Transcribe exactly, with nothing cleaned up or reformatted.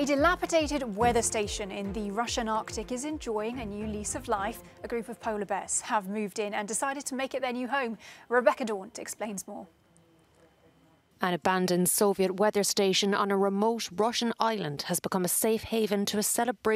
A dilapidated weather station in the Russian Arctic is enjoying a new lease of life. A group of polar bears have moved in and decided to make it their new home. Rebecca Daunt explains more. An abandoned Soviet weather station on a remote Russian island has become a safe haven to a celebration